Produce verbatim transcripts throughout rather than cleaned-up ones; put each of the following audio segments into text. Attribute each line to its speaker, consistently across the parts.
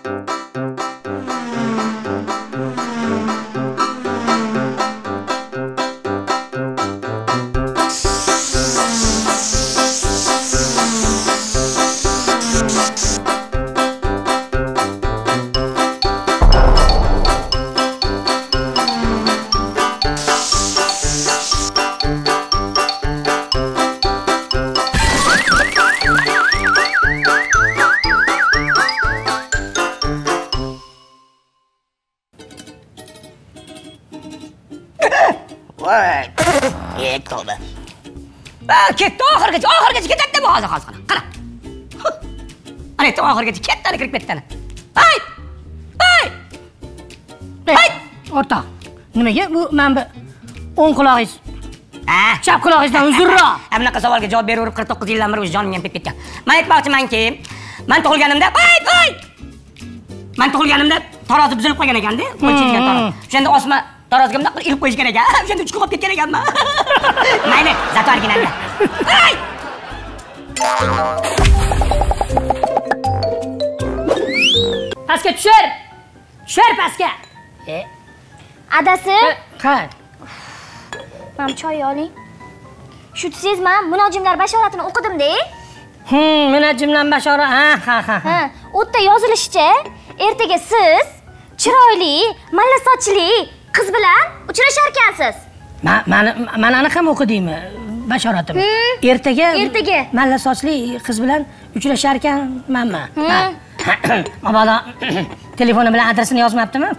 Speaker 1: Ketdi oxirgacha, oxirgacha ketadi bu hozir hozir. Qara. Ana aytdi oxirgacha ketdi, kirib ketdi. Hay! Hay! Hay!
Speaker 2: O'rtoq, nimaga bu men bu o'ng quloqingiz?
Speaker 1: Ha,
Speaker 2: chap quloqingizdan uzunroq.
Speaker 1: Ha, bunaqa savolga javob beraverib qirq to'qqiz yildan beri o'z jonimga ham ketgan. Men aytmoqchimanki, men tug'ilganimda, hay, hay! Men tug'ilganimda tarozi buzilib qolgan ekanda, qo'yilgan tarozi. O'shanda osma taroziga bunday qilib ilib qo'yishgan ekan. O'shanda uch qolib ketgan ekanman. Mayli, zato originalda. Hay!
Speaker 2: Pastga tushir. Tushir pastga. E,
Speaker 3: adasi,
Speaker 2: ha.
Speaker 3: men choy oling. Shu siz men munojimlar bashoratini o'qidim-da.
Speaker 2: Hmm, munojimlar bashorat. Ha, ha, ha.
Speaker 3: Ha, u yerda yozilishicha, ertaga siz chiroyli, malla sochli qiz bilan uchrashar ekansiz.
Speaker 2: Men men men ana ham o'qidimmi bashoratim. Ertaga
Speaker 3: ertaga
Speaker 2: malla sochli qiz bilan uchrashar ekanmanmi? Mabodo telefoni bilan adresini yozmabdimi?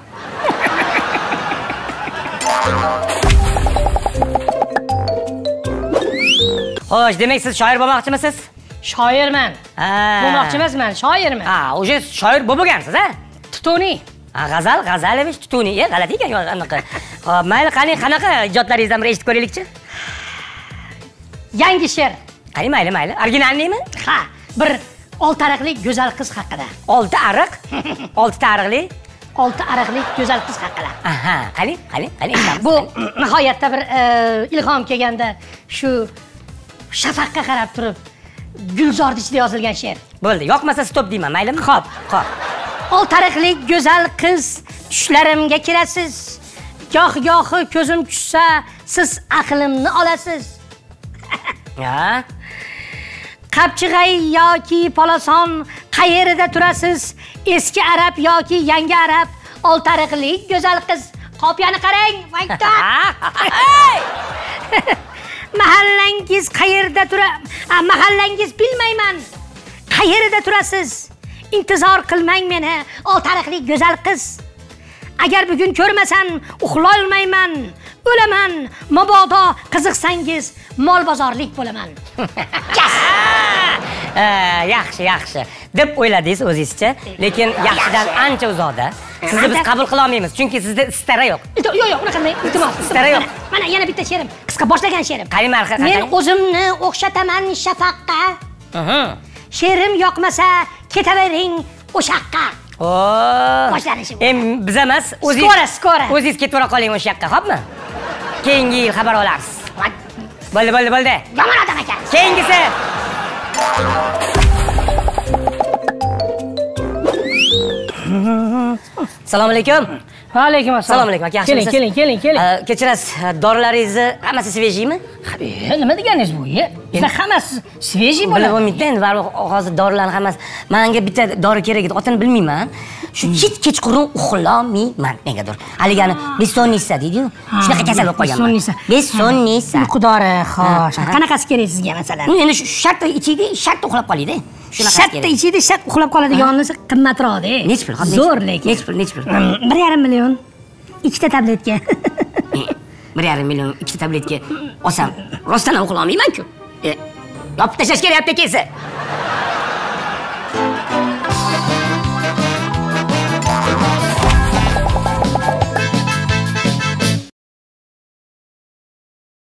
Speaker 1: Xo'sh, demak siz shoir bo'lmoqchimisiz?
Speaker 2: Shoirman. Bo'lmoqchi emasman, shoirman.
Speaker 1: Ha, o'sha shoir bo'lgansiz, ha?
Speaker 2: Tutuni.
Speaker 1: Ha, g'azal, G'azalevich Tutuni. E, g'alati ekan anaqa. Xo'p, mayli, qani qanaqa ijodlaringizdan biri eshitib ko'raylikchi?
Speaker 2: Yangi she'r.
Speaker 1: Qani, mayli, mayli. Originalnimi?
Speaker 2: Ha, bir olti ariqlik go'zal qiz haqida.
Speaker 1: olti ariq? olti ariqli?
Speaker 2: olti ariqlik go'zal qiz haqida.
Speaker 1: Aha, qani, qani, qani.
Speaker 2: Bu nihoyatda bir ilhom kelganda shu shafaqqa qarab turib gulzor ichida yozilgan she'r.
Speaker 1: Bo'ldi, yoqmasa stop deyman, maylimi?
Speaker 2: Xo'p,
Speaker 1: xo'p.
Speaker 2: olti ariqlik go'zal qiz, tushlarimga kirasiz. Goh-gohi ko'zim tushsa, siz aqlimni olasiz.
Speaker 1: Ha?
Speaker 2: Qapchig'ay yoki polason qayerida turasiz? Eski arab yoki yangi arab, olti ariqlik go'zal qiz. Qopiyani qarang, vaqtda. Mahallangiz qayerda turasiz? Mahallangiz bilmayman. Qayerda turasiz? İntizor qilmang meni, olti ariqlik go'zal qiz. Agar bugun ko'rmasam, uxlay olmayman. O'laman, mabodo qiziqsangiz, mol bozorlik bo'laman.
Speaker 1: Yaxshi, yaxshi deb o'yladingiz o'zingizcha, lekin yaxshidan ancha uzoqda. Sizni biz qabul qila olmaymiz, chunki sizda istara yo'q.
Speaker 2: Yo'q, yo'q, unaqa qilmang. Iltimos,
Speaker 1: istara yo'q.
Speaker 2: Mana yana bitta she'rim, qisqa boshlagan she'rim.
Speaker 1: Qani marhamat.
Speaker 2: Men o'zimni o'xshataman shafaqqa.
Speaker 1: Aha.
Speaker 2: She'rim yoqmasa, ketavering o'shaqqa.
Speaker 1: Oo.
Speaker 2: Boshlanishi bu.
Speaker 1: Em biz emas, o'zingiz.
Speaker 2: Skora, skora.
Speaker 1: O'zingiz ketib qoling o'sha yoqqa, xo'pmi? Keyingi yil xabar olasiz. Bo'ldi, bo'ldi, bo'ldi.
Speaker 2: Yomon odam ekan.
Speaker 1: Keyingisi. Assalomu alaykum.
Speaker 2: Va alaykum assalom.
Speaker 1: Assalomu alaykum. Yaxshimisiz?
Speaker 2: Keling, keling, keling, keling.
Speaker 1: Kechirasiz, dorilaringizni hammasi svejiymi?
Speaker 2: Nima deganingiz bu? Bizda hammasi svejiy bo'ladi.
Speaker 1: Bilib bo'lmaydi endi, hozir dorilarning hammasi. Menga bitta dori kerak edi, otini bilmayman. Shu hech kechqurun uxlamayman negadir. Haligani bessonnissa deydi-ku. Shunaqa kasal bo'lib qolganman.
Speaker 2: Bessonnissa.
Speaker 1: Bessonnissa.
Speaker 2: Uyqudori, xo'sh. Qanaqasi kerak sizga masalan?
Speaker 1: Endi shu shartta ichida, shartta uxlab qolaydi. Shunaqa kerak.
Speaker 2: Shartta ichida, shart uxlab qoladiganisi qimmatroq-da.
Speaker 1: Nech pul?
Speaker 2: Zo'r lekin.
Speaker 1: Nech pul, nech pul?
Speaker 2: bir yarim million. Ikkita tabletka.
Speaker 1: bir yarim million ikkita tabletka olsam, rostdan uxlamayman-ku. Yopib tashlash kerak, kelsa.